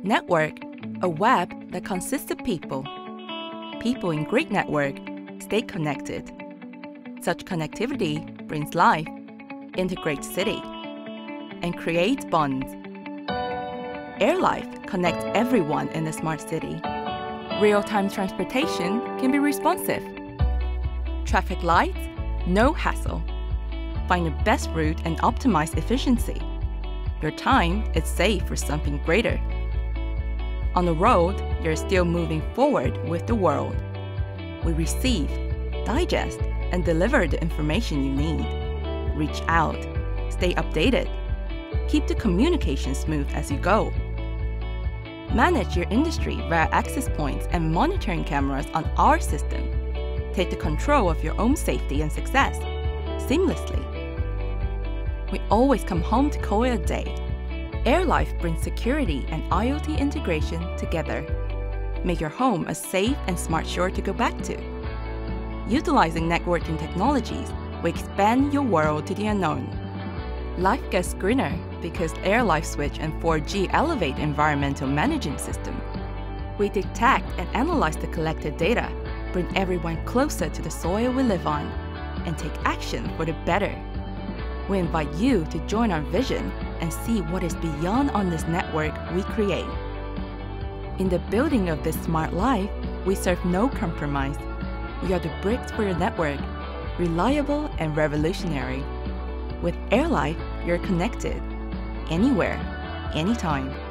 Network, a web that consists of people. People in great network stay connected. Such connectivity brings life, integrates city, and creates bonds. AirLive connects everyone in a smart city. Real-time transportation can be responsive. Traffic lights, no hassle. Find the best route and optimize efficiency. Your time is saved for something greater. On the road, you're still moving forward with the world. We receive, digest, and deliver the information you need. Reach out, stay updated. Keep the communication smooth as you go. Manage your industry via access points and monitoring cameras on our system. Take the control of your own safety and success seamlessly. We always come home to call it a day. AirLive brings security and IoT integration together. Make your home a safe and smart shore to go back to. Utilizing networking technologies, we expand your world to the unknown. Life gets greener because AirLive Switch and 4G elevate environmental management system. We detect and analyze the collected data, bring everyone closer to the soil we live on, and take action for the better. We invite you to join our vision and see what is beyond on this network we create. In the building of this smart life, we serve no compromise. We are the bricks for your network, reliable and revolutionary. With AirLive, you're connected, anywhere, anytime.